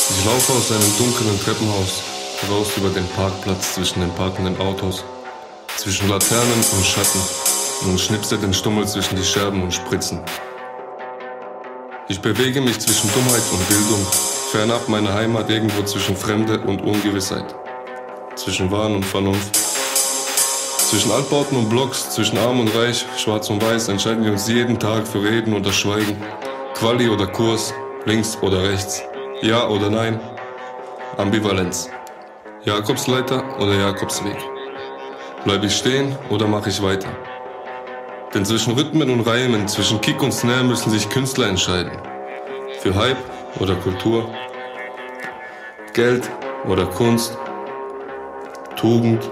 Ich laufe aus einem dunklen Treppenhaus raus über den Parkplatz zwischen den parkenden Autos, zwischen Laternen und Schatten und schnipse den Stummel zwischen die Scherben und Spritzen. Ich bewege mich zwischen Dummheit und Bildung, fernab meiner Heimat irgendwo zwischen Fremde und Ungewissheit, zwischen Wahn und Vernunft. Zwischen Altbauten und Blocks, zwischen Arm und Reich, Schwarz und Weiß entscheiden wir uns jeden Tag für Reden oder Schweigen, Quali oder Kurs, links oder rechts, Ja oder Nein, Ambivalenz, Jakobsleiter oder Jakobsweg. Bleib ich stehen oder mache ich weiter? Denn zwischen Rhythmen und Reimen, zwischen Kick und Snare müssen sich Künstler entscheiden. Für Hype oder Kultur, Geld oder Kunst, Tugend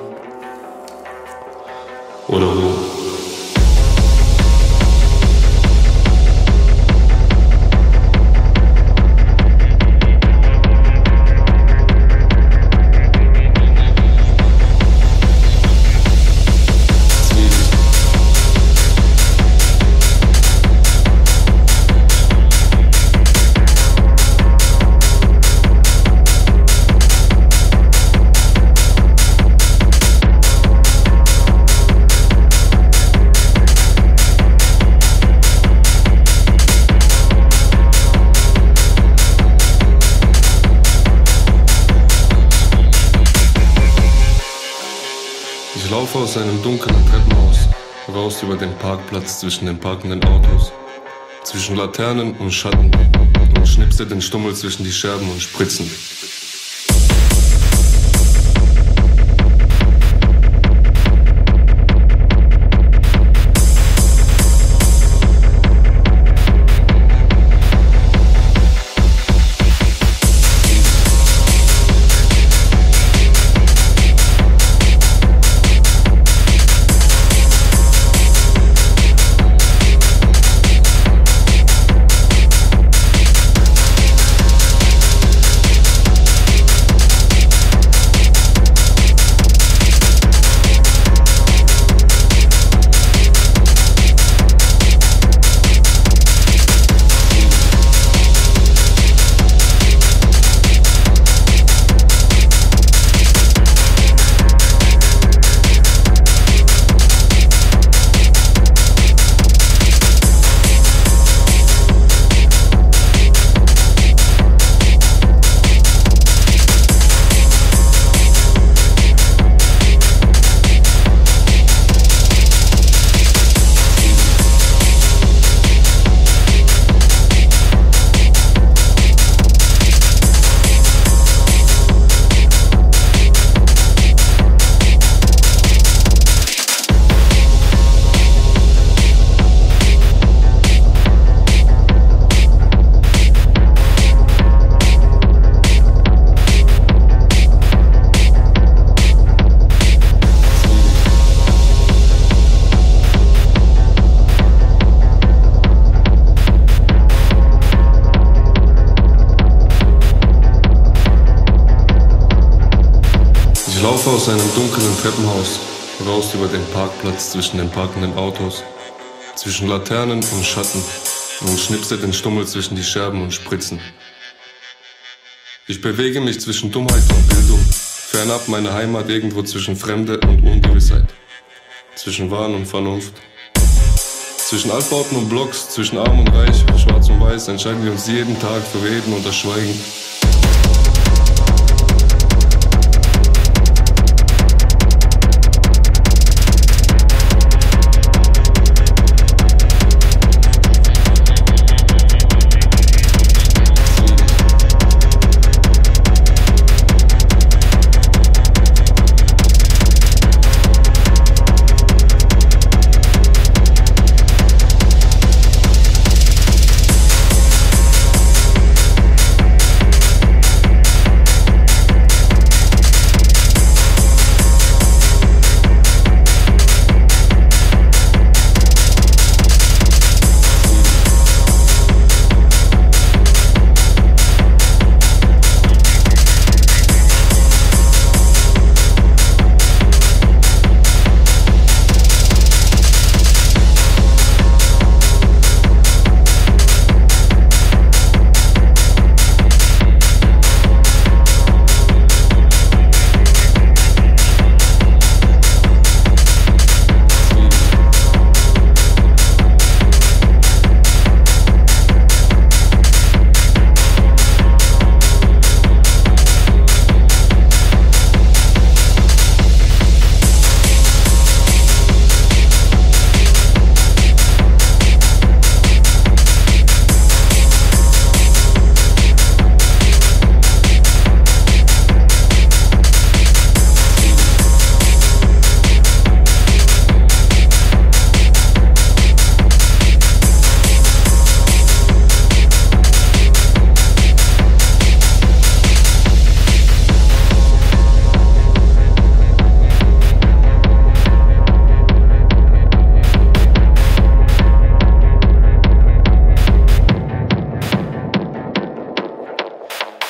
oder Ruhe. Ich laufe aus einem dunklen Treppenhaus raus über den Parkplatz zwischen den parkenden Autos, zwischen Laternen und Schatten und schnipse den Stummel zwischen die Scherben und Spritzen. Ich laufe aus einem dunklen Treppenhaus raus über den Parkplatz zwischen den parkenden Autos, zwischen Laternen und Schatten und schnipse den Stummel zwischen die Scherben und Spritzen. Ich bewege mich zwischen Dummheit und Bildung, fernab meiner Heimat irgendwo zwischen Fremde und Ungewissheit, zwischen Wahn und Vernunft. Zwischen Altbauten und Blocks, zwischen Arm und Reich, Schwarz und Weiß entscheiden wir uns jeden Tag für Reden oder Schweigen.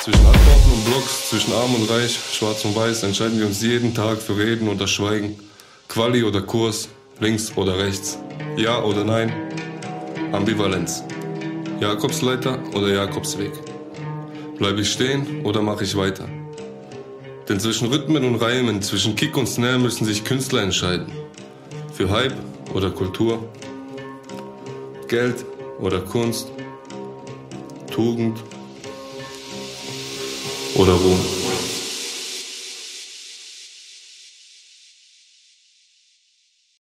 Zwischen Antworten und Blocks, zwischen Arm und Reich, Schwarz und Weiß entscheiden wir uns jeden Tag für Reden oder Schweigen, Quali oder Kurs, links oder rechts, Ja oder Nein, Ambivalenz, Jakobsleiter oder Jakobsweg. Bleibe ich stehen oder mache ich weiter? Denn zwischen Rhythmen und Reimen, zwischen Kick und Snare müssen sich Künstler entscheiden. Für Hype oder Kultur, Geld oder Kunst, Tugend oder Ruhm.